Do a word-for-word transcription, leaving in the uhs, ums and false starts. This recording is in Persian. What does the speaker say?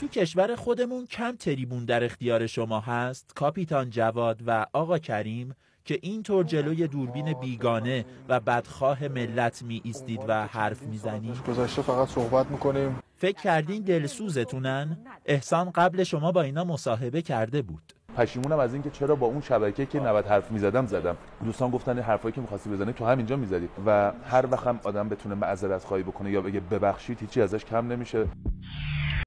تو کشور خودمون کم تریبون در اختیار شما هست کاپیتان جواد و آقا کریم که اینطور جلوی دوربین بیگانه و بدخواه ملت می ایستید و حرف می زنید؟ گذشته فقط صحبت میکنیم. فکر کردین دلسوزتونن؟ احسان قبل شما با اینا مصاحبه کرده بود. پشیمونم از اینکه چرا با اون شبکه که نود حرف میزدم زدم. دوستان گفتن حرفایی که می‌خواستی بزنی تو همینجا میزدی و هر وقت هم آدم بتونه معذرت خواهی بکنه یا بگه ببخشید هیچی ازش کم نمیشه.